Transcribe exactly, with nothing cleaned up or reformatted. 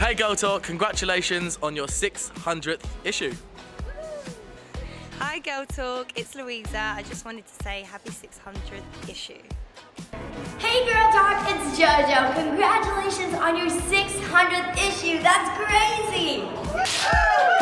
Hey Girl Talk, congratulations on your six hundredth issue. Hi Girl Talk, it's Louisa. I just wanted to say happy six hundredth issue. Hey Girl Talk, it's JoJo. Congratulations on your six hundredth issue. That's crazy.